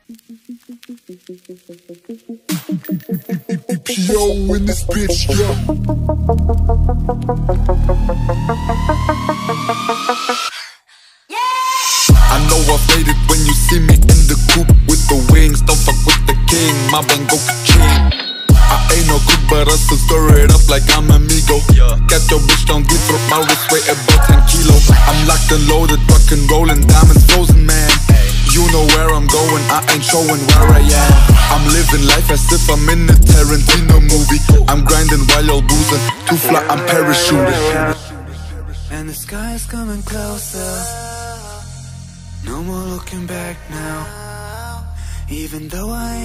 Yo, in this bitch, yo. I know I've made it when you see me in the coupe with the wings. Don't fuck with the king, my bang go ka-ching. I ain't no cook, but I still stir it up like I'm amigo. Got your bitch down deep, but my wrist weigh about 10 kilo. I'm locked and loaded, rock and rollin', diamonds frozen, man. You know where I'm going, I ain't showing where I am. I'm living life as if I'm in a Tarantino movie. I'm grinding while y'all boozing, too fly, I'm parachuting. And the sky is coming closer. No more looking back now. Even though I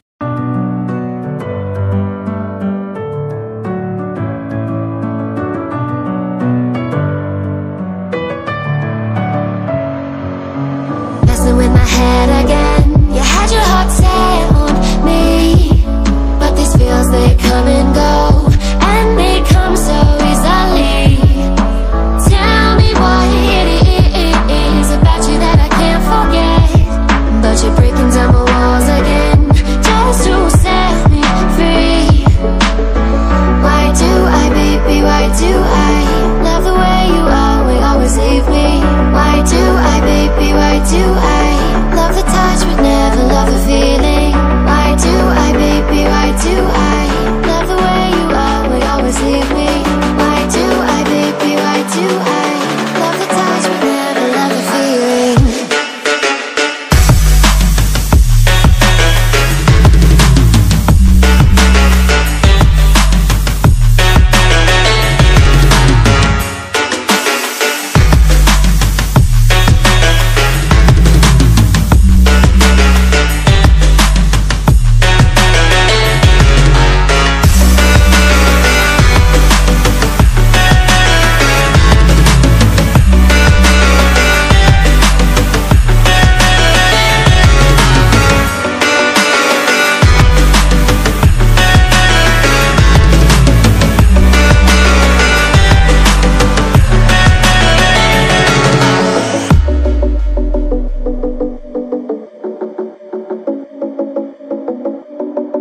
messing with my head again. You had your heart set on me, but these feels, they come and go, and they come so easily. Tell me what it is about you that I can't forget, but you're breaking down my walls again, just to set me free. Why do I, baby, why do I love the way you always leave me? Why do I, baby, why do I love the touch but never love the feeling? Why do I, baby, why do I love the way you always leave me? Why do I, baby, why do I love the touch but never love the feeling?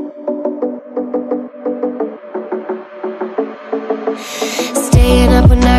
Staying up when